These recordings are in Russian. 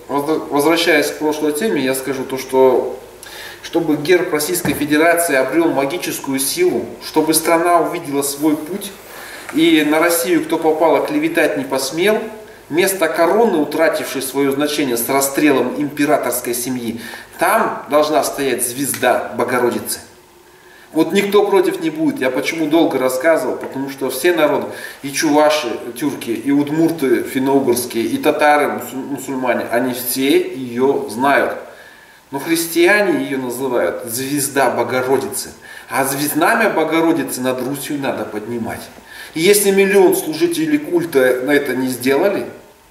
возвращаясь к прошлой теме, я скажу то, что чтобы герб Российской Федерации обрел магическую силу, чтобы страна увидела свой путь, и на Россию, кто попало, клеветать не посмел, вместо короны, утратившей свое значение с расстрелом императорской семьи, там должна стоять звезда Богородицы. Вот никто против не будет. Я почему долго рассказывал, потому что все народы, и чуваши, тюрки, и удмурты финно-угорские, и татары, мусульмане, они все ее знают. Но христиане ее называют звезда Богородицы. А знамя Богородицы над Русью надо поднимать. И если миллион служителей культа на это не сделали,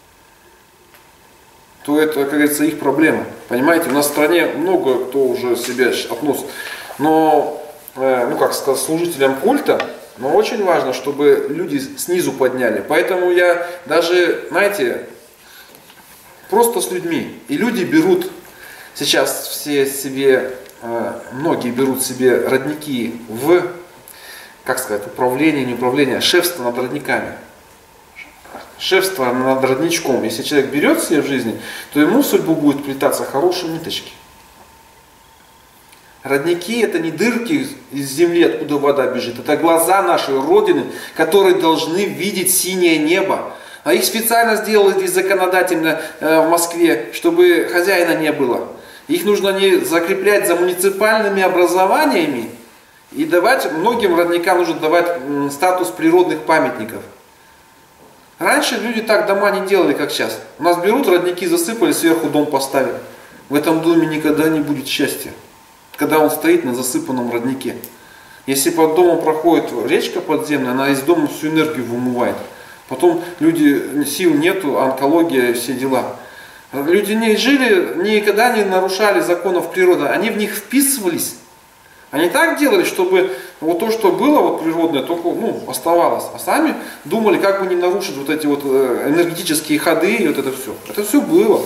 то это, как говорится, их проблема. Понимаете, у нас в стране много кто уже себя относит. Но, как сказать, служителям культа, но очень важно, чтобы люди снизу подняли. Поэтому я даже, знаете, просто с людьми. И люди берут, сейчас все себе, многие берут себе родники в, как сказать, управление, не управление, шефство над родниками. Шефство над родничком. Если человек берет себе в жизни, то ему в судьбу будет плетаться хорошие ниточки. Родники — это не дырки из земли, откуда вода бежит. Это глаза нашей Родины, которые должны видеть синее небо. А их специально сделали здесь законодательно в Москве, чтобы хозяина не было. Их нужно не закреплять за муниципальными образованиями и давать, многим родникам нужно давать статус природных памятников. Раньше люди так дома не делали, как сейчас. У нас берут, родники засыпали, сверху дом поставили. В этом доме никогда не будет счастья, когда он стоит на засыпанном роднике. Если под домом проходит речка подземная, она из дома всю энергию вымывает. Потом люди, сил нету, онкология, все дела. Люди не жили, никогда не нарушали законов природы, они в них вписывались. Они так делали, чтобы вот то, что было вот природное, только оставалось. А сами думали, как бы не нарушить вот эти вот энергетические ходы и вот это все. Это все было.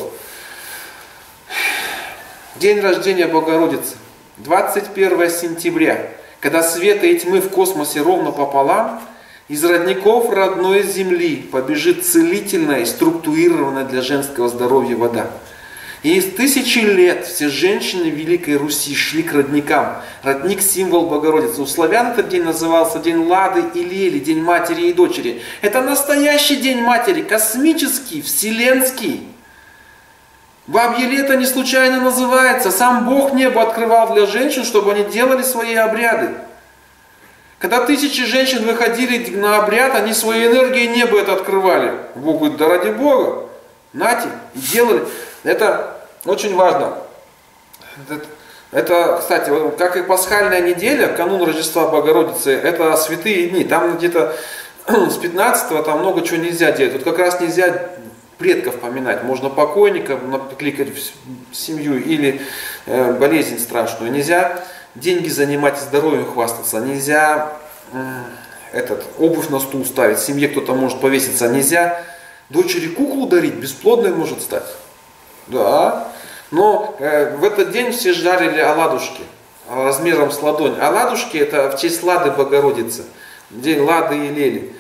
День рождения Богородицы. 21 сентября. Когда света и тьмы в космосе ровно пополам, из родников родной земли побежит целительная и структурированная для женского здоровья вода. И из тысячи лет все женщины Великой Руси шли к родникам. Родник — символ Богородицы. У славян этот день назывался День Лады и Лели, День матери и дочери. Это настоящий День матери, космический, вселенский. Бабье лето не случайно называется. Сам Бог небо открывал для женщин, чтобы они делали свои обряды. Когда тысячи женщин выходили на обряд, они своей энергией небо это открывали. Бог говорит: да ради Бога, нате, и делали. Это очень важно. Это, кстати, как и пасхальная неделя, канун Рождества Богородицы, это святые дни. Там где-то с 15-го там много чего нельзя делать. Вот как раз нельзя предков поминать. Можно покойника накликать в семью или болезнь страшную. Нельзя деньги занимать и здоровьем хвастаться. Нельзя обувь на стул ставить. В семье кто-то может повеситься. Нельзя дочери куклу дарить. Бесплодной может стать. Да. Но в этот день все жарили оладушки размером с ладонь. Оладушки — это в честь Лады Богородицы. День Лады и Лели.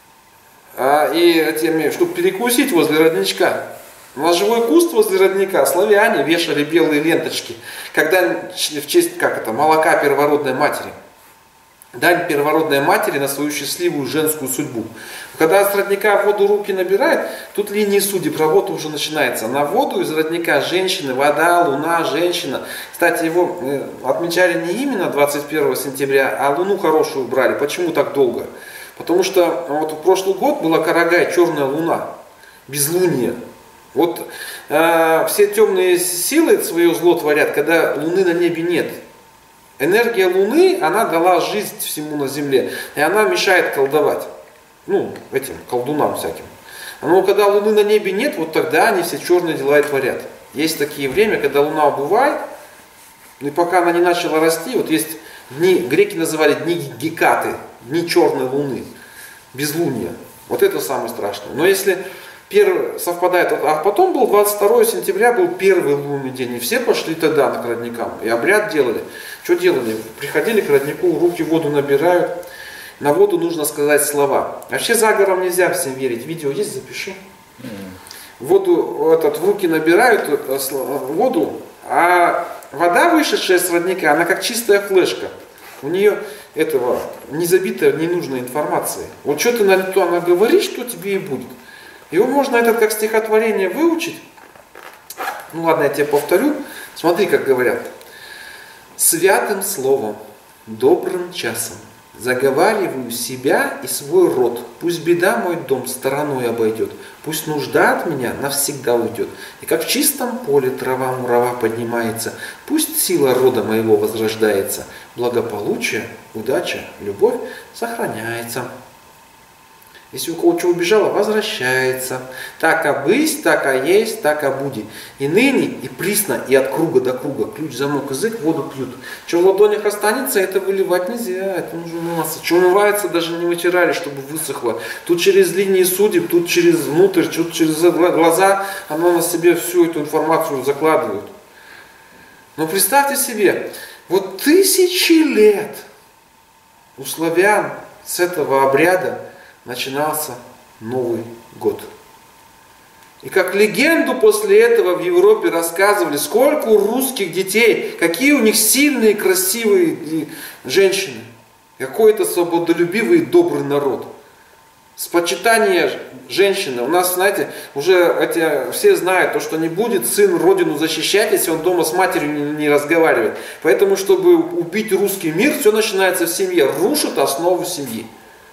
И чтобы перекусить возле родничка, на живой куст возле родника славяне вешали белые ленточки, когда в честь молока первородной матери. Дань первородной матери на свою счастливую женскую судьбу. Когда с родника воду руки набирает, тут линии судеб, работа уже начинается. На воду из родника женщины, вода, луна, женщина. Кстати, его отмечали не именно 21 сентября, а луну хорошую брали. Почему так долго? Потому что вот в прошлый год была Карагай, черная луна, безлуние. Вот все темные силы свое зло творят, когда луны на небе нет. Энергия Луны, она дала жизнь всему на Земле, и она мешает колдовать. Этим колдунам всяким. Но когда Луны на небе нет, вот тогда они все черные дела и творят. Есть такие время, когда Луна убывает, и пока она не начала расти, вот есть дни, греки называли дни Гекаты, дни черной Луны, безлуния. Вот это самое страшное. Но если совпадает, а потом был 22 сентября, был первый лунный день, и все пошли тогда к родникам, и обряд делали. Что делали? Приходили к роднику, руки воду набирают, на воду нужно сказать слова. Вообще заговорам нельзя всем верить, видео есть, запиши. воду в руки набирают воду, а вода, вышедшая с родника, она как чистая флешка. У нее этого не забита ненужной информацией. Вот что ты на то она говоришь, что тебе и будет. Его можно как стихотворение выучить. Ну ладно, я тебе повторю. Смотри, как говорят. Святым словом, добрым часом заговариваю себя и свой род. Пусть беда мой дом стороной обойдет. Пусть нужда от меня навсегда уйдет. И как в чистом поле трава мурава поднимается. Пусть сила рода моего возрождается. Благополучие, удача, любовь сохраняется. Если у кого что убежало, возвращается. Так а быть, так а есть, так а будет. И ныне, и присно, и от круга до круга. Ключ, замок, язык, воду пьют. Что в ладонях останется, это выливать нельзя. Это нужно умываться. Что умывается, даже не вытирали, чтобы высохло. Тут через линии судеб, тут через внутрь, тут через глаза. Оно на себе всю эту информацию закладывает. Но представьте себе, вот 1000 лет у славян с этого обряда начинался Новый год. И как легенду после этого в Европе рассказывали, сколько у русских детей, какие у них сильные, красивые женщины. Какой это свободолюбивый и добрый народ. С почитания женщины. У нас, знаете, уже все знают, то, что не будет сын родину защищать, если он дома с матерью не разговаривает. Поэтому, чтобы убить русский мир, все начинается в семье. Рушит основу семьи.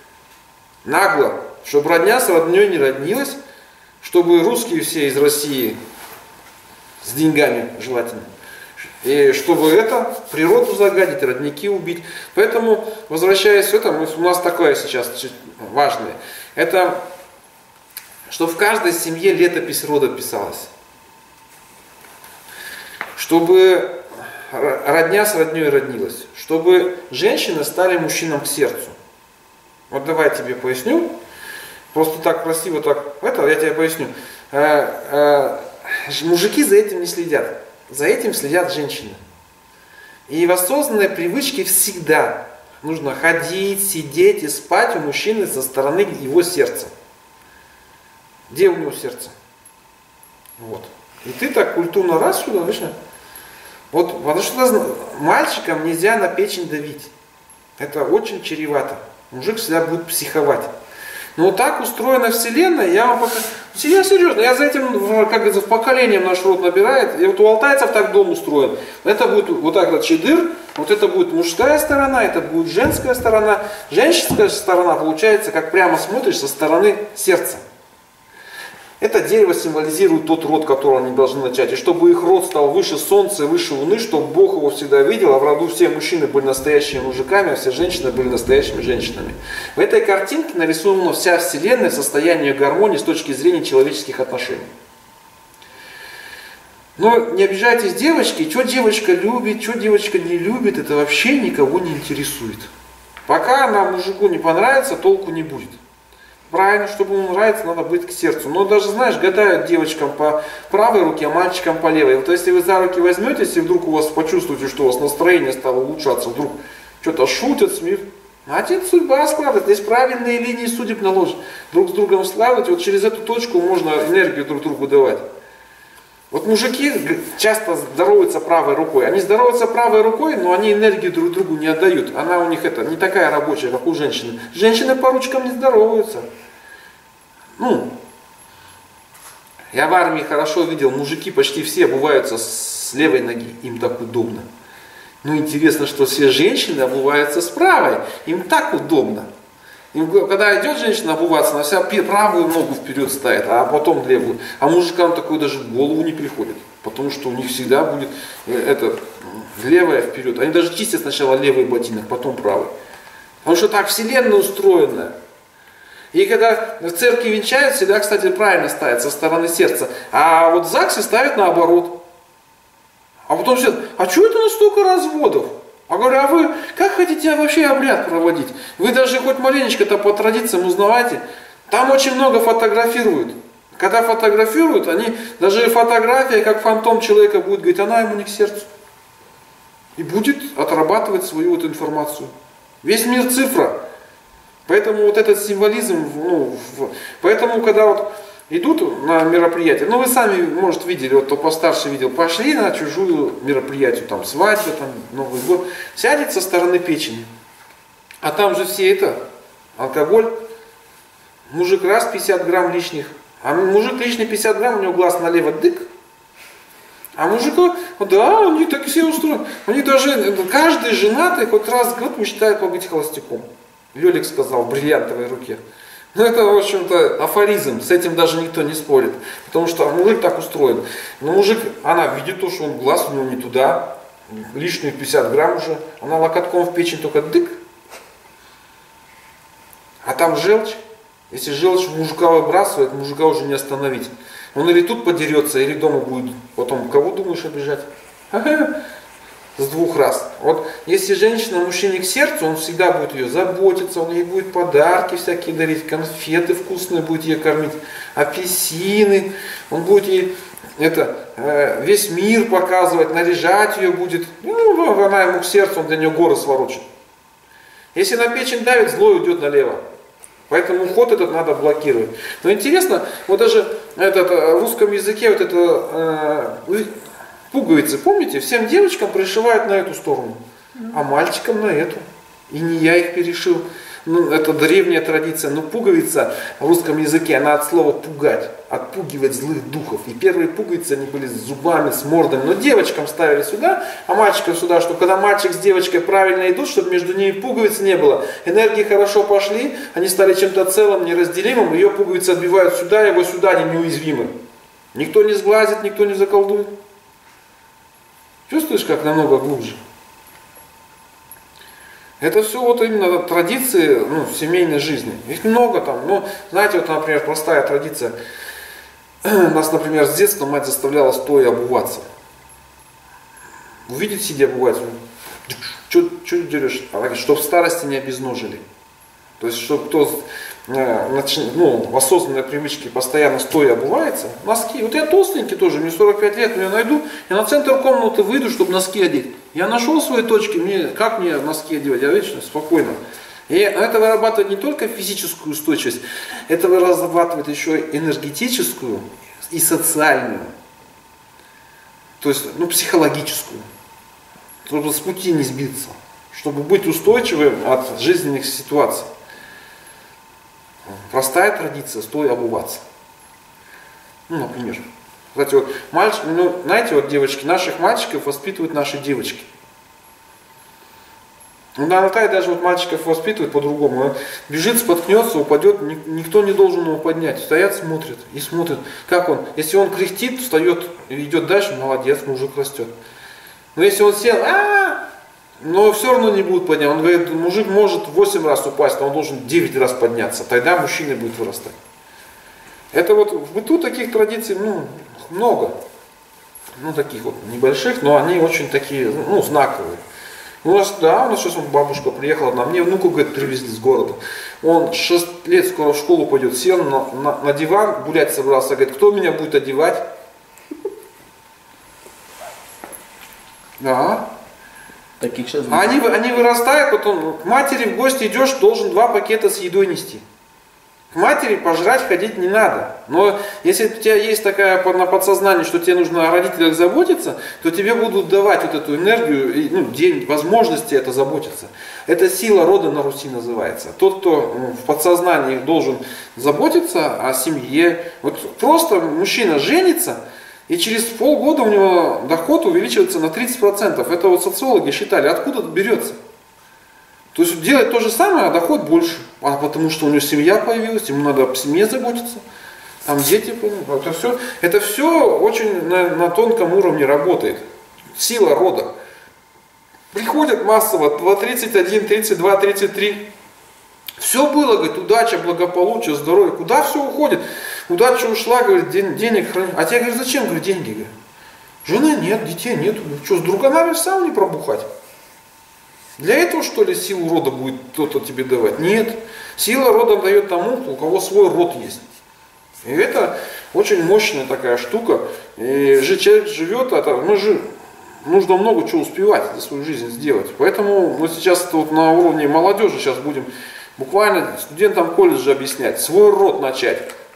Нагло, чтобы родня с родней не роднилась, чтобы русские все из России с деньгами желательно, и чтобы природу загадить, родники убить. Поэтому, возвращаясь к этому, у нас такое сейчас важное, это, что в каждой семье летопись рода писалась. Чтобы родня с родней роднилась, чтобы женщины стали мужчинам к сердцу. Вот давай я тебе поясню. Просто так красиво, я тебе поясню. Мужики за этим не следят. За этим следят женщины. И в осознанной привычке всегда нужно ходить, сидеть и спать у мужчины со стороны его сердца. Где у него сердце? Вот. И ты так культурно раз сюда, видишь? Вот, потому что мальчикам нельзя на печень давить. Это очень чревато. Мужик всегда будет психовать. Но вот так устроена Вселенная, я вам покажу. Я серьезно, я за этим, как говорится, в поколением наш род набирает. И вот у алтайцев так дом устроен. Это будет вот так вот чедыр, вот это будет мужская сторона, это будет женская сторона. Женская сторона получается, как прямо смотришь со стороны сердца. Это дерево символизирует тот род, который они должны начать. И чтобы их род стал выше солнца, выше луны, чтобы Бог его всегда видел, а в роду все мужчины были настоящими мужиками, а все женщины были настоящими женщинами. В этой картинке нарисована вся Вселенная в состоянии гармонии с точки зрения человеческих отношений. Но не обижайтесь, девочки, что девочка любит, что девочка не любит, это вообще никого не интересует. Пока она мужику не понравится, толку не будет. Правильно, чтобы ему нравится, надо быть к сердцу. Но даже, знаешь, гадают девочкам по правой руке, а мальчикам по левой. Вот если вы за руки возьметесь, и вдруг у вас почувствуете, что у вас настроение стало улучшаться, вдруг что-то шутят, смеют, значит, судьба складывается. Здесь правильные линии судеб наложат. Друг с другом складывать, вот через эту точку можно энергию друг другу давать. Вот мужики часто здороваются правой рукой. Они здороваются правой рукой, но они энергию друг другу не отдают. Она у них не такая рабочая, как у женщины. Женщины по ручкам не здороваются. Я в армии хорошо видел, мужики почти все обуваются с левой ноги, им так удобно. Но интересно, что все женщины обуваются с правой, им так удобно. Когда идет женщина обуваться, она вся правую ногу вперед ставит, а потом левую. А мужикам такое даже в голову не приходит, потому что у них всегда будет левая вперед. Они даже чистят сначала левый ботинок, потом правый. Потому что так Вселенная устроена. И когда в церкви венчают, всегда, кстати, правильно ставят со стороны сердца. А вот в ЗАГСе ставят наоборот. А потом все, а что это у нас столько разводов? А говорю, а вы как хотите вообще обряд проводить? Вы даже хоть маленечко-то по традициям узнавайте. Там очень много фотографируют. Когда фотографируют, они, даже фотография, как фантом человека будет говорить, она ему не к сердцу. И будет отрабатывать свою вот информацию. Весь мир цифра. Поэтому вот этот символизм, поэтому когда вот идут на мероприятие, ну вы сами, может, видели, вот кто постарше видел, пошли на чужую мероприятие, там свадьба, там Новый год, сядет со стороны печени, а там же все это, алкоголь, мужик раз 50 грамм лишних, а мужик лишний 50 грамм, у него глаз налево дык, а мужика, да, они так все устроены, они даже, каждый женатый хоть раз в год мечтает побыть холостяком. Лёлик сказал в бриллиантовой руке. Ну это, в общем-то, афоризм, с этим даже никто не спорит, потому что мужик так устроен. Но мужик, она видит то, что он глаз у него не туда, лишние 50 грамм уже, она локотком в печень только дык, а там желчь. Если желчь мужика выбрасывает, мужика уже не остановить. Он или тут подерется, или дома будет потом, кого думаешь обижать? С двух раз. Вот если женщина мужчине к сердцу, он всегда будет ее заботиться, он ей будет подарки всякие дарить, конфеты вкусные будет ей кормить, апельсины, он будет ей весь мир показывать, наряжать ее будет. Ну, она ему к сердцу, он для нее горы сворочит. Если на печень давит, злой уйдет налево. Поэтому уход этот надо блокировать. Но интересно, вот даже в русском языке вот это пуговицы, помните, всем девочкам пришивают на эту сторону, а мальчикам на эту. И не я их перешил. Ну, это древняя традиция, но пуговица в русском языке, она от слова пугать, отпугивать злых духов. И первые пуговицы, они были с зубами, с мордами, но девочкам ставили сюда, а мальчикам сюда, чтобы когда мальчик с девочкой правильно идут, чтобы между ними пуговиц не было. Энергии хорошо пошли, они стали чем-то целым, неразделимым, ее пуговицы отбивают сюда, его сюда, они неуязвимы. Никто не сглазит, никто не заколдует. Чувствуешь, как намного глубже? Это все вот именно традиции семейной жизни. Их много там. Ну, знаете, вот, например, простая традиция. Нас, например, с детства мать заставляла стоя обуваться. Увидит, сидя обувать, что дерешь? Она говорит, чтобы в старости не обезножили. То есть, чтобы кто в осознанной привычке постоянно стоя обувается, носки. Вот я толстенький тоже, мне 45 лет, но я найду, я на центр комнаты выйду, чтобы носки одеть. Я нашел свои точки, как мне носки одевать, я вечно, спокойно. И это вырабатывает не только физическую устойчивость, это вырабатывает еще энергетическую и социальную, то есть психологическую, чтобы с пути не сбиться, чтобы быть устойчивым от жизненных ситуаций. Простая традиция, стоя обуваться. Например. Кстати, вот знаете, вот девочки, наших мальчиков воспитывают наши девочки. На Алтае даже вот мальчиков воспитывают по-другому. Он бежит, споткнется, упадет, никто не должен его поднять. Стоят, смотрят и смотрят, как он. Если он кряхтит, встает и идет дальше, молодец, мужик растет. Но если он сел, но все равно не будут поднять. Он говорит, мужик может 8 раз упасть, но он должен 9 раз подняться. Тогда мужчина будет вырастать. Это вот в быту таких традиций много. Таких вот небольших, но они очень такие, знаковые. У нас сейчас бабушка приехала, мне внуку, говорит, привезли с города. Он 6 лет скоро в школу пойдет, сел на диван, гулять собрался, говорит, кто меня будет одевать? Да. Таких сейчас они вырастают, потом к матери в гости идешь, должен 2 пакета с едой нести. К матери пожрать ходить не надо. Но если у тебя есть такая на подсознании, что тебе нужно о родителях заботиться, то тебе будут давать вот эту энергию, день возможности это заботиться. Это сила рода на Руси называется. Тот, кто в подсознании должен заботиться о семье. Вот просто мужчина женится, и через полгода у него доход увеличивается на 30%. Это вот социологи считали, откуда это берется. То есть делать то же самое, а доход больше. Потому что у него семья появилась, ему надо о семье заботиться. Там дети, это все очень на тонком уровне работает. Сила рода. Приходят массово 31, 32, 33. Все было, говорит, удача, благополучие, здоровье. Куда все уходит? Удача ушла, говорит, денег хранить. А тебе, говорит, зачем, говорит, деньги? Говорит, жены нет, детей нет. Что, с друганами сам не пробухать? Для этого, что ли, силу рода будет кто-то тебе давать? Нет. Сила рода дает тому, у кого свой род есть. И это очень мощная такая штука. И человек живет, нужно много чего успевать за свою жизнь сделать. Поэтому мы сейчас вот на уровне молодежи сейчас будем буквально студентам колледжа объяснять, свой род начать.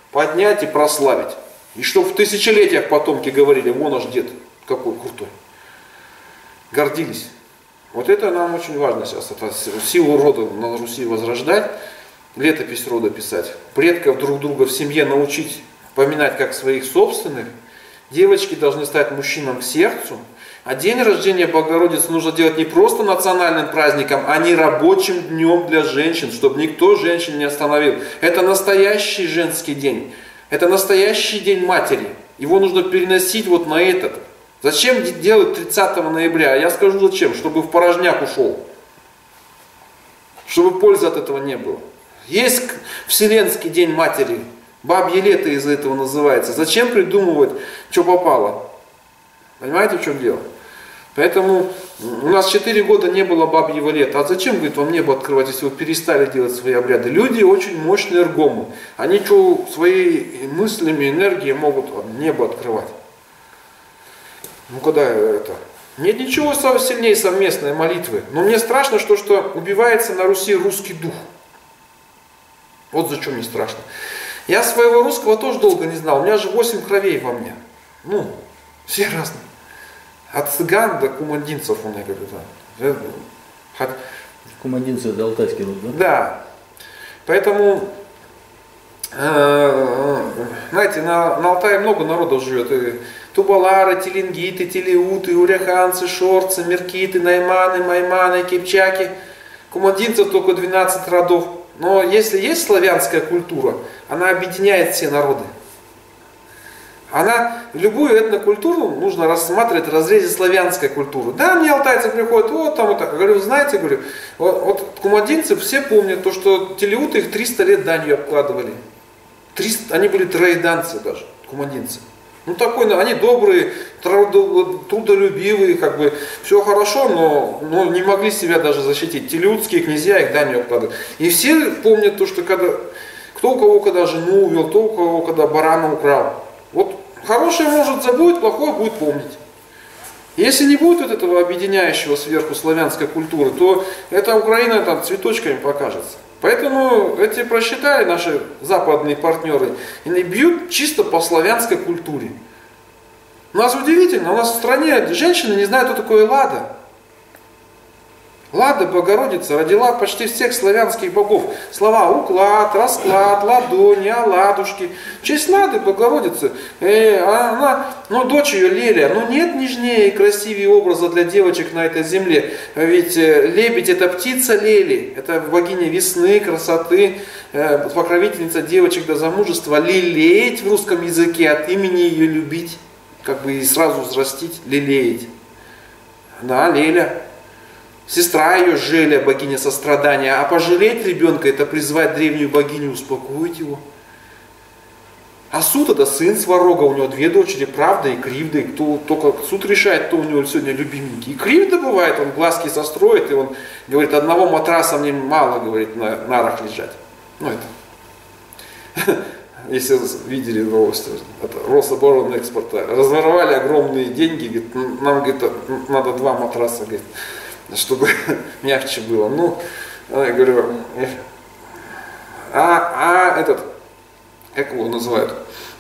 поднять и прославить. И чтобы в тысячелетиях потомки говорили, вон наш дед, какой крутой. Гордились. Вот это нам очень важно сейчас. Это силу рода на Руси возрождать, летопись рода писать, предков друг друга в семье научить поминать как своих собственных. Девочки должны стать мужчинам к сердцу. А день рождения Богородицы нужно делать не просто национальным праздником, а не рабочим днем для женщин, чтобы никто женщин не остановил. Это настоящий женский день. Это настоящий день матери. Его нужно переносить вот на этот. Зачем делать 30 ноября? Я скажу зачем. Чтобы в порожняк ушел. Чтобы пользы от этого не было. Есть Вселенский день матери. Бабье лето из-за этого называется. Зачем придумывать, что попало? Понимаете, в чем дело? Поэтому у нас 4 года не было бабьего лета. А зачем, говорит, вам небо открывать, если вы перестали делать свои обряды? Люди очень мощные эргомы. Они что, своими мыслями, энергией могут небо открывать. Ну когда это? Нет ничего сильнее совместной молитвы. Но мне страшно, что убивается на Руси русский дух. Вот за что мне страшно. Я своего русского тоже долго не знал. У меня же 8 кровей во мне. Ну, все разные. От цыган до кумандинцев, он, я говорю, да. Кумандинцы это алтайский род, да? Да. Поэтому, знаете, на Алтае много народов живет. И тубалары, телингиты, телеуты, уряханцы, шорцы, меркиты, найманы, майманы, кипчаки. Кумандинцев только 12 родов. Но если есть славянская культура, она объединяет все народы. Любую этнокультуру нужно рассматривать в разрезе славянской культуры. Да, мне алтайцы приходят, вот там вот так. Я говорю, знаете, говорю, вот кумандинцы все помнят то, что телеуты их 300 лет данью обкладывали. Они были троеданцы даже, кумандинцы. Ну такой, они добрые, трудолюбивые, как бы все хорошо, но не могли себя даже защитить. Телеутские князья их данью обкладывали. И все помнят то, что кто у кого когда жену увел, кто у кого когда барана украл. Вот хорошее может забыть, плохое будет помнить. Если не будет вот этого объединяющего сверху славянской культуры, то эта Украина там цветочками покажется. Поэтому эти просчитали наши западные партнеры и бьют чисто по славянской культуре. У нас удивительно, у нас в стране женщины не знают, кто такое Лада. Лада, Богородица, родила почти всех славянских богов. Слова уклад, расклад, ладони, оладушки. В честь Лады, Богородицы, дочь ее Леля. Нет нежнее и красивее образа для девочек на этой земле. Ведь лебедь это птица Лели. Это богиня весны, красоты, покровительница девочек до замужества. Лелеять в русском языке от имени ее любить. Как бы и сразу взрастить, лелеять. Да, Леля. Сестра ее Желя, богиня сострадания. А пожалеть ребенка, это призвать древнюю богиню, успокоить его. А суд это сын Сварога, у него 2 дочери, правда и кривда. И кто только суд решает, кто у него сегодня любименький. И кривда бывает, он глазки состроит, и он говорит, одного матраса мне мало, говорит, на нарах лежать. Ну это, если видели новости, это Рособоронэкспорта, разворовали огромные деньги, говорит, нам, говорит, надо 2 матраса, говорит, чтобы мягче было. Ну, я говорю, как его называют?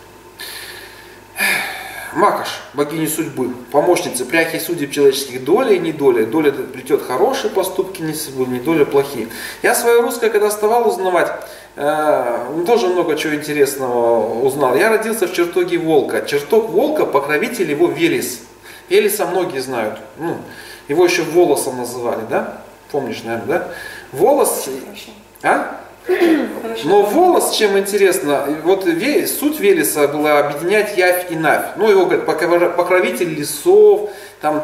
Макаш, богини судьбы, помощница пряхи судеб человеческих, доля и недоля. Доля плетет хорошие поступки, недоля плохие. Я свое русское, когда вставал узнавать, тоже много чего интересного узнал. Я родился в чертоге волка. Чертог волка, покровитель его Велес. Велеса многие знают. Его еще волосом называли, да? Помнишь, наверное, да? Волос. А? Но волос, чем интересно, вот суть Велеса была объединять явь и навь. Ну, его говорят, покровитель лесов, там...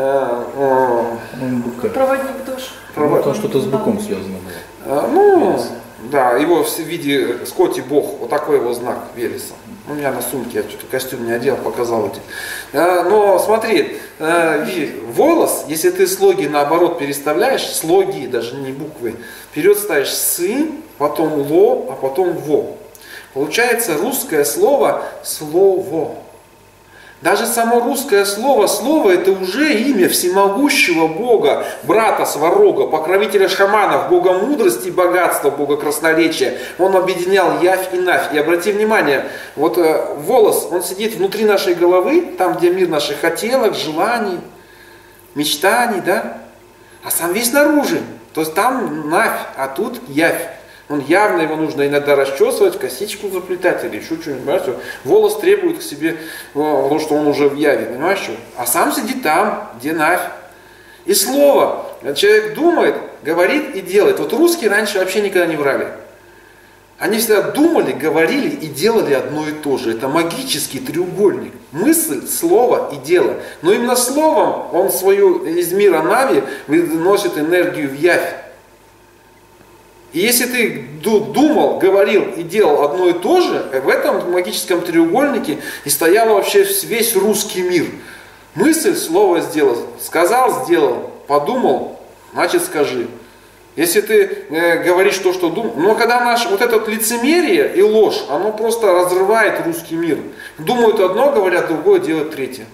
Проводник душ. Там что-то с быком связано было. Да, его в виде скоти бог, вот такой его знак Велеса. У меня на сумке, я что-то костюм не одел, показал эти. Но смотри, волос, если ты слоги наоборот переставляешь, слоги, даже не буквы, вперед ставишь сы, потом ло, а потом во. Получается русское слово слово. Даже само русское слово это уже имя всемогущего Бога, брата Сварога, покровителя шаманов, Бога мудрости и богатства, Бога красноречия. Он объединял Явь и Навь. И обрати внимание, вот волос, он сидит внутри нашей головы, там, где мир наших хотелок, желаний, мечтаний, да? А сам весь наружу. То есть там Навь, а тут Явь. Он явно, его нужно иногда расчесывать, косичку заплетать или еще что-нибудь, понимаешь? Волос требует к себе, потому что он уже в яве, понимаешь? Что? А сам сидит там, где Навь. И слово. Человек думает, говорит и делает. Вот русские раньше вообще никогда не врали. Они всегда думали, говорили и делали одно и то же. Это магический треугольник. Мысль, слово и дело. Но именно словом он свою из мира Нави выносит энергию в явь. И если ты думал, говорил и делал одно и то же, в этом магическом треугольнике и стоял вообще весь русский мир. Мысль, слово сделал. Сказал, сделал. Подумал, значит скажи. Если ты говоришь то, что думал. Но когда наш вот это вот лицемерие и ложь, оно просто разрывает русский мир. Думают одно, говорят другое, делают третье.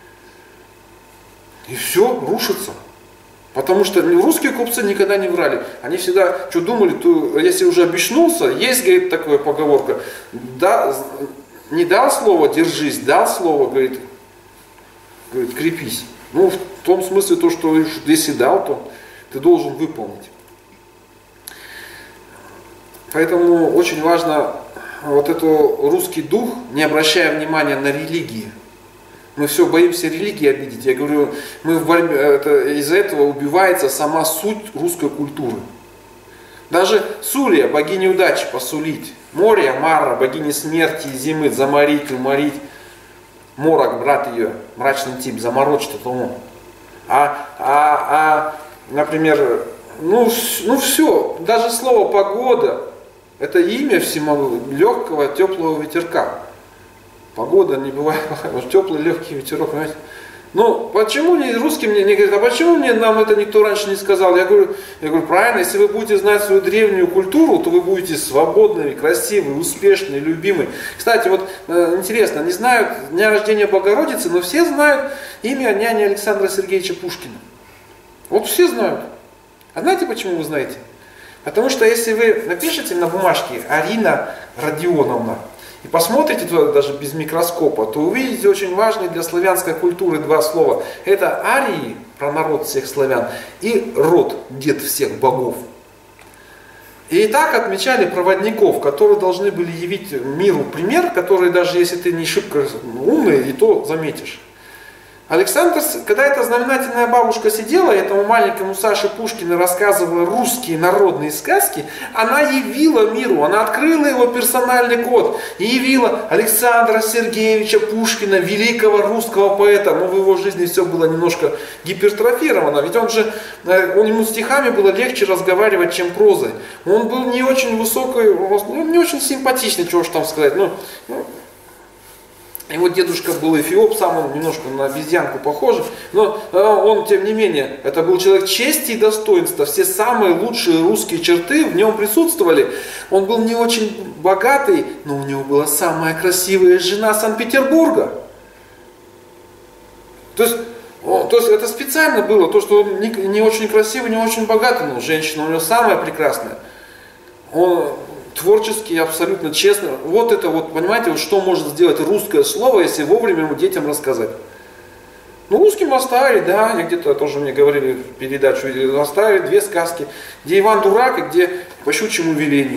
И все рушится. Потому что русские купцы никогда не врали. Они всегда, что думали, то если уже обещнулся, есть, говорит, такая поговорка, да, не дал слово, держись, дал слово, говорит, крепись. Ну, в том смысле, то, что если дал, то ты должен выполнить. Поэтому очень важно вот этот русский дух, не обращая внимания на религии. Мы все боимся религии обидеть. Я говорю, мы в борьбе, из-за этого убивается сама суть русской культуры. Даже Сулия, богиня удачи, посулить. Море, Мара, богиня смерти и зимы, заморить, уморить. Морок, брат ее, мрачный тип, заморочь что-то. Например, ну все, даже слово погода, это имя всему легкого, теплого ветерка. Погода не бывает плохая, теплый, легкий ветерок, понимаете? Ну, почему русские мне не говорят, а почему нам это никто раньше не сказал? Я говорю, правильно, если вы будете знать свою древнюю культуру, то вы будете свободными, красивыми, успешными, любимыми. Кстати, вот интересно, не знают дня рождения Богородицы, но все знают имя няни Александра Сергеевича Пушкина. Вот все знают. А знаете, почему вы знаете? Потому что если вы напишете на бумажке Арина Родионовна, и посмотрите туда даже без микроскопа, то увидите очень важные для славянской культуры два слова. Это арии, про народ всех славян, и род, дед всех богов. И так отмечали проводников, которые должны были явить миру пример, который даже если ты не шибко умный, и то заметишь. Александр, когда эта знаменательная бабушка сидела, этому маленькому Саше Пушкину рассказывала русские народные сказки, она явила миру, она открыла его персональный код и явила Александра Сергеевича Пушкина, великого русского поэта. Но в его жизни все было немножко гипертрофировано, ведь ему стихами было легче разговаривать, чем прозой. Он был не очень высокий, не очень симпатичный, чего уж там сказать. Его дедушка был эфиоп, сам он немножко на обезьянку похож, но он, тем не менее, это был человек чести и достоинства, все самые лучшие русские черты в нем присутствовали. Он был не очень богатый, но у него была самая красивая жена Санкт-Петербурга. То есть это специально было, то, что он не очень красивый, не очень богатый, но женщина у него самая прекрасная. Он творчески, абсолютно честно. Вот это вот, понимаете, вот что может сделать русское слово, если вовремя ему детям рассказать. Ну, русским оставили, да, где-то тоже мне говорили в передачу, оставили две сказки, где Иван дурак и где по щучьему велению.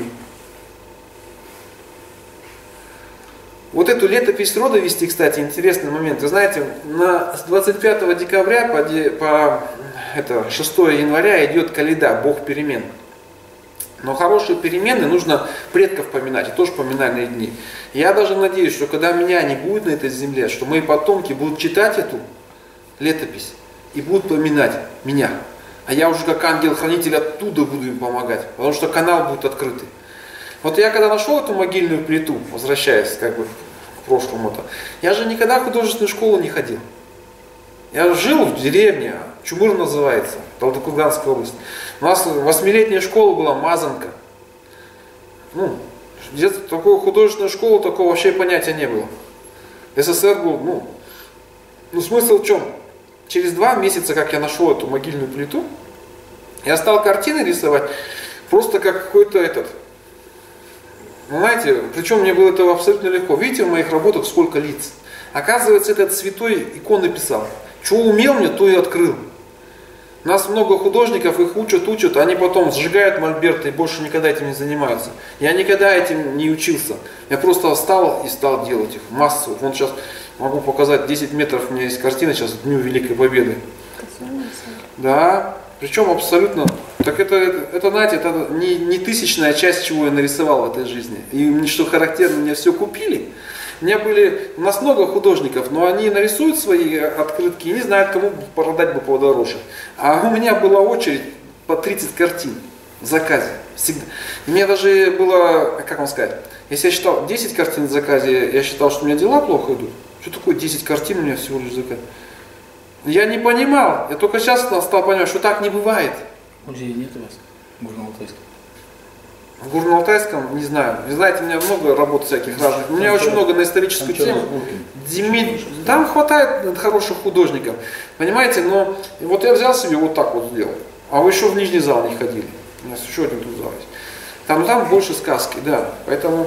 Вот эту летопись рода вести, кстати, интересный момент. Вы знаете, с 25 декабря по 6 января идет Каледа, Бог перемен. Но хорошие перемены нужно предков поминать, и тоже поминальные дни. Я даже надеюсь, что когда меня не будет на этой земле, что мои потомки будут читать эту летопись и будут поминать меня. А я уже как ангел-хранитель оттуда буду им помогать, потому что канал будет открытый. Вот я когда нашел эту могильную плиту, возвращаясь как бы к прошлому-то, я же никогда в художественную школу не ходил. Я жил в деревне, Чумыр называется, Талдыкурганская область. У нас 8-летняя школа была, Мазанка. Где-то такой художественной школы такого вообще понятия не было. СССР был, Ну, смысл в чем? Через 2 месяца, как я нашел эту могильную плиту, я стал картины рисовать просто как какой-то этот. Знаете, причем мне было это абсолютно легко. Видите, в моих работах сколько лиц. Оказывается, этот святой иконы писал. Что умел мне, то и открыл. У нас много художников, их учат, они потом сжигают мольберты и больше никогда этим не занимаются. Я никогда этим не учился. Я просто встал и стал делать их массу. Вон сейчас могу показать, 10 метров у меня есть картина сейчас к Дню Великой Победы. Да, причем абсолютно. Так это знаете, это не тысячная часть, чего я нарисовал в этой жизни. И что характерно, мне все купили. У нас много художников, но они нарисуют свои открытки и не знают, кому продать бы подороже. А у меня была очередь по 30 картин в заказе. Всегда. И мне даже было, как вам сказать, если я считал 10 картин в заказе, я считал, что у меня дела плохо идут. Что такое 10 картин у меня всего лишь в заказе? Я не понимал, я только сейчас стал понимать, что так не бывает. Музея нет у вас в Горно-Алтайском? В Горно-Алтайском, не знаю. Вы знаете, у меня много работ всяких разных. У меня очень много на историческую тему. Там хватает хороших художников. Понимаете, но вот я взял себе вот так вот сделал. А вы еще в нижний зал не ходили. У нас еще один тут зал есть. Там больше сказки, да. Поэтому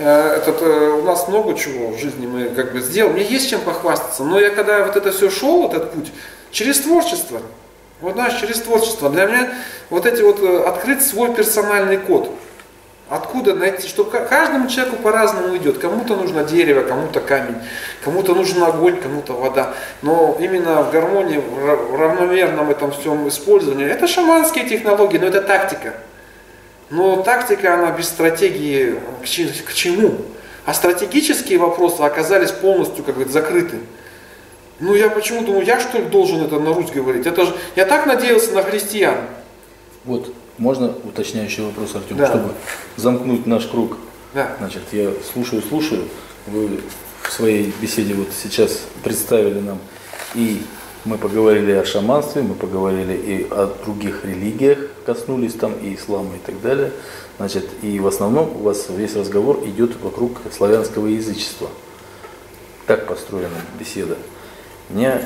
у нас много чего в жизни мы как бы сделали. Мне есть чем похвастаться. Но я когда вот это все шел, вот этот путь, через творчество. Вот знаешь, через творчество. Для меня вот эти вот открыть свой персональный код. Откуда найти, что каждому человеку по-разному идет. Кому-то нужно дерево, кому-то камень, кому-то нужен огонь, кому-то вода. Но именно в гармонии, в равномерном этом всем использовании, это шаманские технологии, но это тактика. Но тактика, она без стратегии к чему? А стратегические вопросы оказались полностью, как говорится, закрыты. Ну я почему думаю, я что ли должен это на Русь говорить? Это же, я так надеялся на христиан. Вот. Можно уточняющий вопрос, Артем, да. чтобы замкнуть наш круг? Да. Значит, я слушаю. Вы в своей беседе вот сейчас представили нам, и мы поговорили о шаманстве, мы поговорили и о других религиях, коснулись там и ислама и так далее. Значит, и в основном у вас весь разговор идет вокруг славянского язычества. Так построена беседа. У меня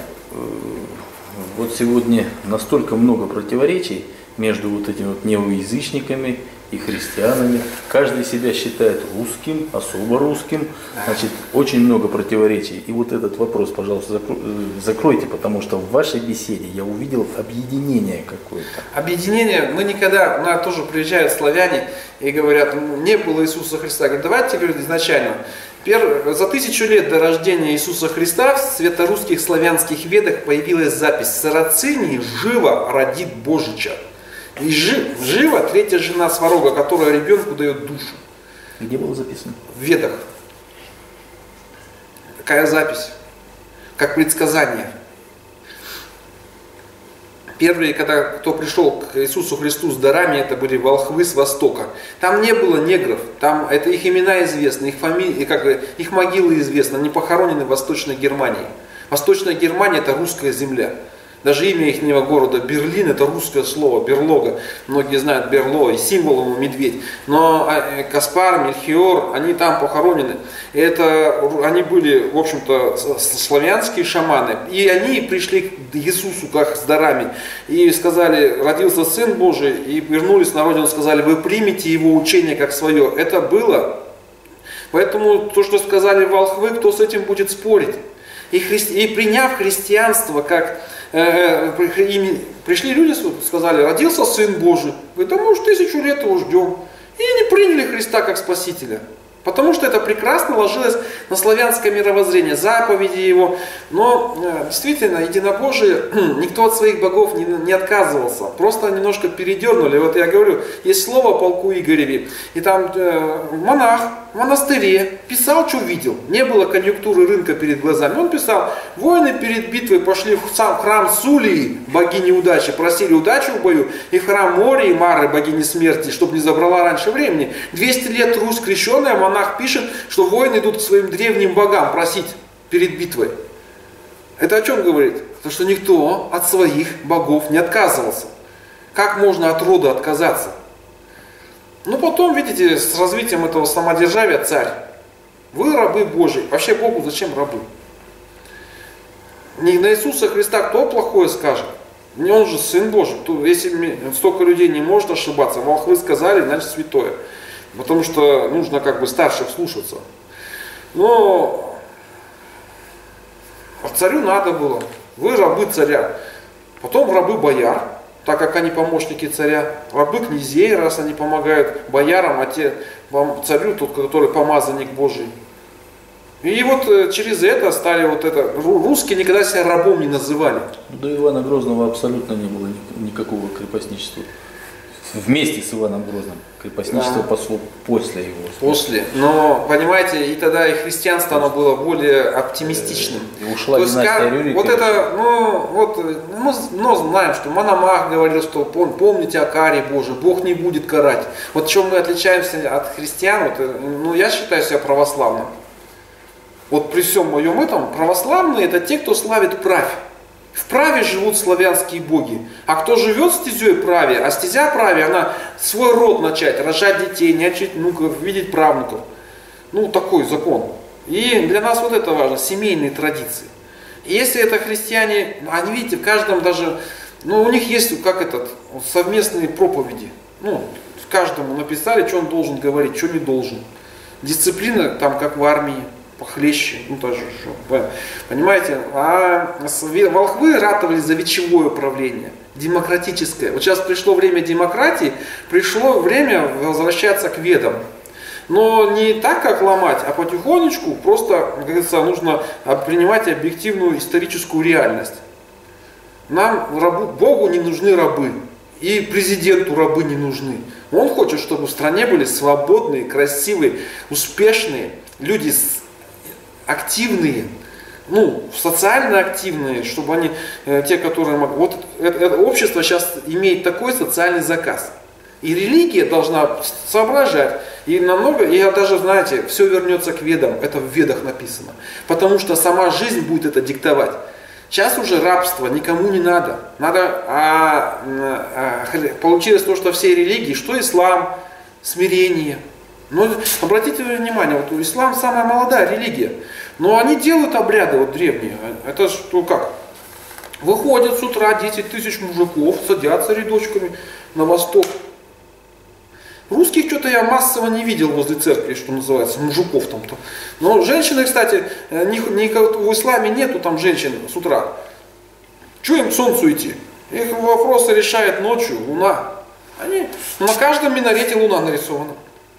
вот сегодня настолько много противоречий между вот этими вот неоязычниками и христианами. Каждый себя считает русским, особо русским. Значит, очень много противоречий. И вот этот вопрос, пожалуйста, закройте, потому что в вашей беседе я увидел объединение какое-то. Объединение, мы никогда, у нас тоже приезжают славяне и говорят, не было Иисуса Христа. Говорят, давайте, говорят, изначально. За 1000 лет до рождения Иисуса Христа в светорусских славянских ведах появилась запись: «Сарацинии живо родит Божича». И жива третья жена Сварога, которая ребенку дает душу. Где было записано? В Ведах. Такая запись, как предсказание. Первые, кто пришел к Иисусу Христу с дарами, это были волхвы с Востока. Там не было негров, там это их имена известны, их фамилии, их могилы известны, они похоронены в Восточной Германии. Восточная Германия — это русская земля. Даже имя их города Берлин — это русское слово, берлога. Многие знают Берло, и символ ему медведь. Но Каспар, Мельхиор, они там похоронены. Они были, в общем-то, славянские шаманы. И они пришли к Иисусу как с дарами. И сказали, родился Сын Божий. И вернулись на родину, сказали, вы примите его учение как свое. Это было. Поэтому то, что сказали волхвы, кто с этим будет спорить? И приняв христианство как... Пришли люди, сказали, родился Сын Божий. Говорит, да мы уж 1000 лет его ждем. И не приняли Христа как Спасителя. Потому что это прекрасно ложилось на славянское мировоззрение, заповеди его. Но действительно, единобожие, никто от своих богов не отказывался. Просто немножко передернули. Вот я говорю, есть слово о полку Игореве. И там монах в монастыре писал, что видел. Не было конъюнктуры рынка перед глазами. Он писал, воины перед битвой пошли в храм Сулии, богини удачи, просили удачи в бою. И в храм Мори, Мары, богини смерти, чтобы не забрала раньше времени. 200 лет Русь крещенная, монах пишет, что воины идут к своим древним богам просить перед битвой. Это о чем говорит? То, что никто от своих богов не отказывался. Как можно от рода отказаться? Ну потом, видите, с развитием этого самодержавия царь. Вы рабы Божии. Вообще Богу зачем рабы? Не на Иисуса Христа кто плохое скажет? Он же Сын Божий. Если столько людей не может ошибаться, волхвы сказали, значит святое. Потому что нужно как бы старших слушаться. Но царю надо было. Вы рабы царя. Потом рабы бояр, так как они помощники царя. Рабы князей, раз они помогают боярам, а те царю, тот, который помазанник Божий. И вот через это стали вот это. Русские никогда себя рабом не называли. До Ивана Грозного абсолютно не было никакого крепостничества. Вместе с Иваном Грозным. Крепостничество пошло после его. После. Но, понимаете, и тогда и христианство оно было более оптимистичным. И ушла династия Рюрика. Вот это, мы знаем, что Мономах говорил, что помните о каре Божией, Бог не будет карать. Вот в чем мы отличаемся от христиан, я считаю себя православным. Вот при всем моем этом, православные это те, кто славит праве. В праве живут славянские боги. А кто живет стезей праве, а стезя праве, она свой род начать, рожать детей, начать внуков, видеть правнуков. Такой закон. И для нас вот это важно, семейные традиции. И если это христиане, они, видите, в каждом даже, у них есть совместные проповеди. Каждому написали, что он должен говорить, что не должен. Дисциплина там, как в армии. Похлеще, тоже еще. Понимаете? А волхвы ратовали за вечевое правление, демократическое. Вот сейчас пришло время демократии, пришло время возвращаться к ведам. Но не так, как ломать, а потихонечку, просто, как говорится, нужно принимать объективную историческую реальность. Богу не нужны рабы, и президенту рабы не нужны. Он хочет, чтобы в стране были свободные, красивые, успешные люди, активные, социально активные, чтобы они, те, которые могут. Вот это общество сейчас имеет такой социальный заказ. И религия должна соображать. И даже, знаете, все вернется к ведам. Это в ведах написано. Потому что сама жизнь будет это диктовать. Сейчас уже рабство никому не надо. Получилось то, что все религии, что ислам, смирение. Но обратите внимание, вот ислам самая молодая религия. Но они делают обряды древние. Это что как? Выходят с утра 10 тысяч мужиков, садятся рядочками на восток. Русских что-то я массово не видел возле церкви, что называется, мужиков там-то. Но женщины, кстати, в исламе нету там женщин с утра. Чего им к солнцу идти? Их вопросы решает ночью луна. На каждом минарете луна нарисована.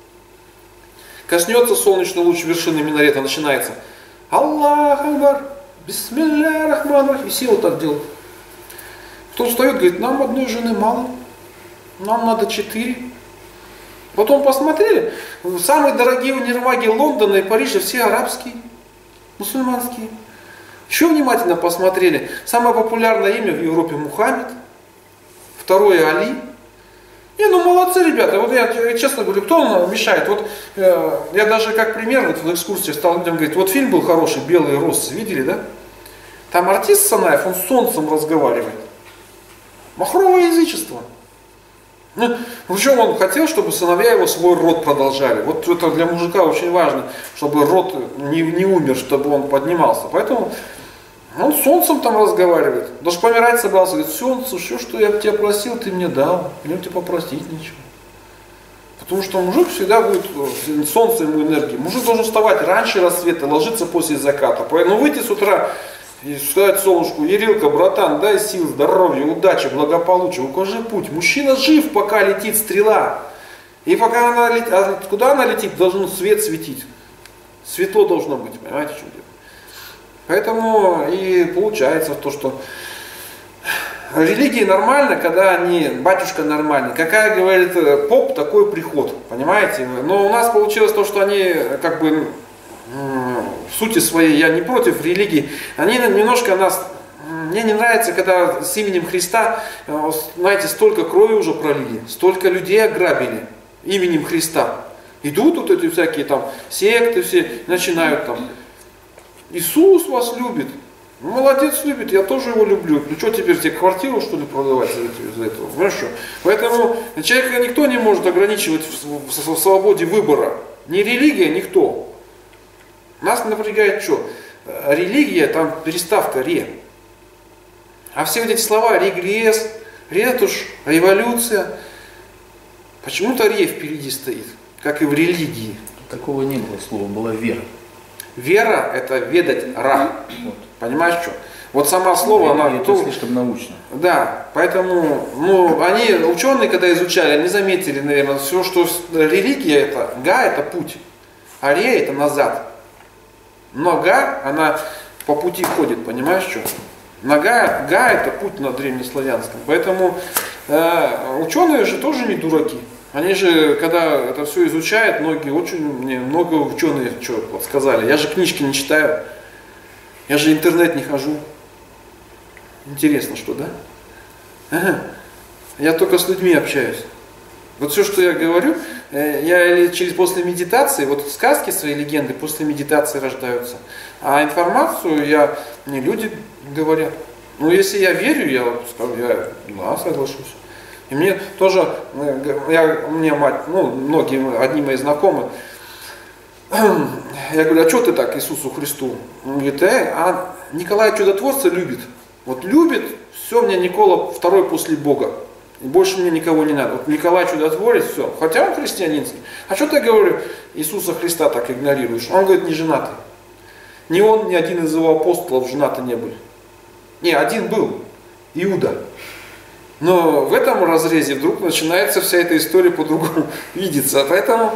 Коснется солнечный луч вершины минарета, начинается Аллах Акбар, Бисмилля Рахман Рахим. Все вот так делают. Кто встает, говорит, нам одной жены мало, нам надо 4. Потом посмотрели, самые дорогие универмаги Лондона и Парижа все арабские, мусульманские. Еще внимательно посмотрели, самое популярное имя в Европе Мухаммед, второе Али. Молодцы ребята, вот я честно говорю, кто нам мешает? Вот я даже как пример в экскурсии стал людям говорить, вот фильм был хороший, «Белые росы», видели, да? Там артист Санаев, он с солнцем разговаривает. Махровое язычество. Причем он хотел, чтобы сыновья его свой род продолжали. Вот это для мужика очень важно, чтобы род не умер, чтобы он поднимался. Поэтому он с солнцем там разговаривает. Даже помирать собрался. Говорит, солнце, все, что я тебя просил, ты мне дал. Мне тебе попросить нечего. Потому что мужик всегда будет, солнце ему энергии. Мужик должен вставать раньше рассвета, ложиться после заката. Поэтому выйти с утра и сказать солнышку, Ерилка, братан, дай сил, здоровья, удачи, благополучия. Укажи путь. Мужчина жив, пока летит стрела. И пока она летит, куда она летит, должен свет светить. Светло должно быть, понимаете, что дело? Поэтому и получается то, что религии нормально, когда они, батюшка нормальный. Какая, говорит, поп, такой приход, понимаете? Но у нас получилось то, что они как бы в сути своей, я не против религии, они немножко нас, мне не нравится, когда с именем Христа, знаете, столько крови уже пролили, столько людей ограбили именем Христа. Идут вот эти всякие там секты все, начинают там. Иисус вас любит. Молодец, любит, я тоже его люблю. Ну что теперь, тебе квартиру что ли продавать за этого? Знаешь что? Поэтому человека никто не может ограничивать в свободе выбора. Ни религия, никто. Нас напрягает что? Религия, там переставка ре. А все вот эти слова регресс, ретушь, революция, почему-то ре впереди стоит, как и в религии. Такого не было слова, была вера. Вера – это ведать ра. Вот. Понимаешь, что? Вот сама слово, она... Это слишком научно. Да, поэтому, они, ученые, когда изучали, они заметили, наверное, все, что религия это, га это путь, а ре это назад. Но га, она по пути ходит, понимаешь, что? Га это путь на древнеславянском. Поэтому ученые же тоже не дураки. Они же, когда это все изучают, мне много ученых что вот сказали. Я же книжки не читаю, я же интернет не хожу. Интересно, что, да? Ага. Я только с людьми общаюсь. Вот все, что я говорю, я после медитации, вот сказки свои, легенды после медитации рождаются. А информацию мне люди говорят. Если я верю, я скажу, да, соглашусь. И мне тоже, мне мать, одни мои знакомые, я говорю, а что ты так Иисусу Христу? Он говорит, а Николая Чудотворца любит. Вот любит, все, мне Никола второй после Бога. И больше мне никого не надо. Вот Николай Чудотворец, все. Хотя он христианинский. А что ты, говорю, Иисуса Христа так игнорируешь? Он говорит, не женатый. Ни он, ни один из его апостолов женаты не были. Не, один был, Иуда. Но в этом разрезе вдруг начинается вся эта история по-другому видеться. Поэтому,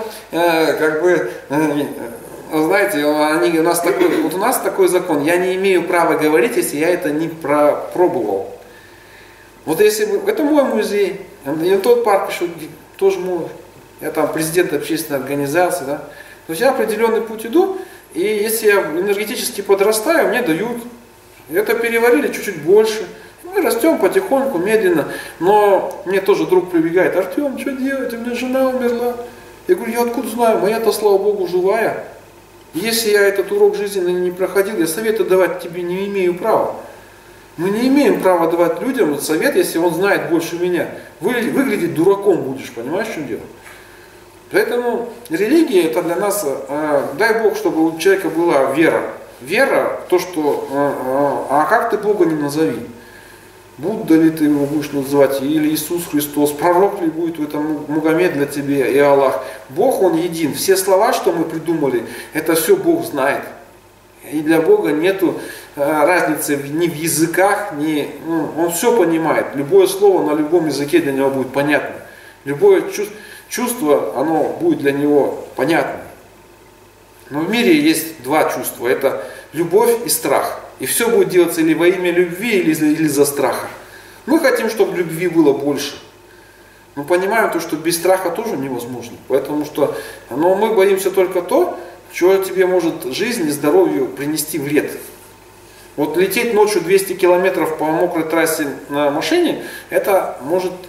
знаете, у нас такой закон. Я не имею права говорить, если я это не пробовал. Вот если это мой музей, и тот парк еще тоже мой. Я там президент общественной организации, да. То есть я определенный путь иду, и если я энергетически подрастаю, мне дают. Это переварили чуть-чуть больше. Мы растем потихоньку, медленно. Но мне тоже друг прибегает: Артем, что делать? У меня жена умерла. Я говорю, я откуда знаю? Моя-то, слава Богу, живая. Если я этот урок жизни не проходил, я советы давать тебе не имею права. Мы не имеем права давать людям совет, если он знает больше меня. Выглядеть дураком будешь, понимаешь, в чем дело? Поэтому религия это для нас, дай Бог, чтобы у человека была вера. Вера, то, что, а как ты Бога не назови? Будда ли ты его будешь называть, или Иисус Христос, пророк ли будет в этом Мухаммед для тебя и Аллах. Бог, Он един. Все слова, что мы придумали, это все Бог знает. И для Бога нету разницы ни в языках, Он все понимает. Любое слово на любом языке для Него будет понятно. Любое чувство, оно будет для Него понятно. Но в мире есть два чувства. Это любовь и страх. И все будет делаться или во имя любви, или за страха. Мы хотим, чтобы любви было больше. Но понимаем то, что без страха тоже невозможно. Потому что мы боимся только то, что тебе может жизнь и здоровью принести вред. Вот лететь ночью 200 километров по мокрой трассе на машине, это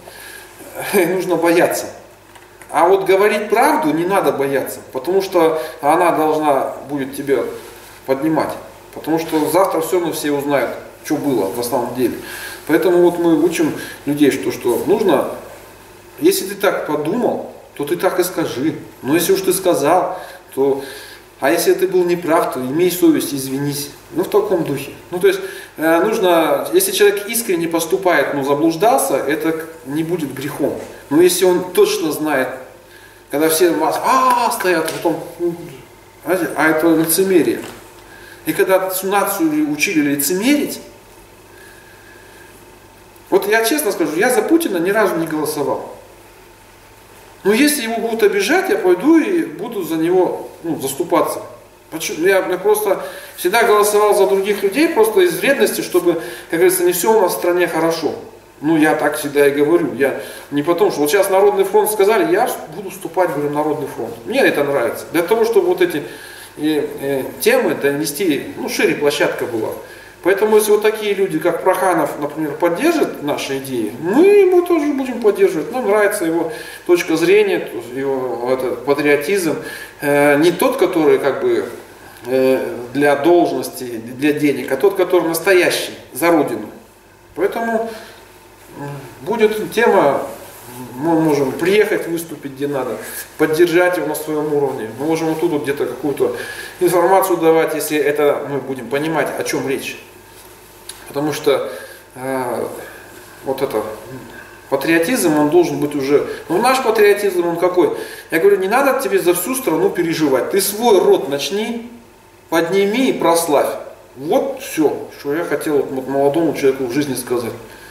нужно бояться. А вот говорить правду не надо бояться, потому что она должна будет тебя поднимать. Потому что завтра все равно все узнают, что было на самом деле. Поэтому вот мы учим людей, что нужно, если ты так подумал, то ты так и скажи. Но если уж ты сказал, то... А если ты был неправ, то имей совесть, извинись. В таком духе. То есть нужно, если человек искренне поступает, но заблуждался, это не будет грехом. Но если он точно знает, когда все стоят, потом, а это лицемерие. И когда нацию учили лицемерить, вот я честно скажу, я за Путина ни разу не голосовал. Но если его будут обижать, я пойду и буду за него заступаться. Я просто всегда голосовал за других людей просто из вредности, чтобы, как говорится, не все у нас в стране хорошо. Я так всегда и говорю. Я не потому, что вот сейчас Народный фронт сказали, я буду вступать, говорю, в Народный фронт. Мне это нравится. Для того, чтобы вот эти темы донести, шире площадка была. Поэтому если вот такие люди, как Проханов, например, поддержат наши идеи, мы его тоже будем поддерживать. Нам нравится его точка зрения, его этот патриотизм. Не тот, который для должности, для денег, а тот, который настоящий, за Родину. Поэтому будет тема, мы можем приехать, выступить где надо, поддержать его на своем уровне. Мы можем оттуда где-то какую-то информацию давать, если это мы будем понимать, о чем речь. Потому что вот это, патриотизм, он должен быть уже, ну наш патриотизм, он какой? Я говорю, не надо тебе за всю страну переживать, ты свой род начни, подними и прославь. Вот все, что я хотел вот молодому человеку в жизни сказать.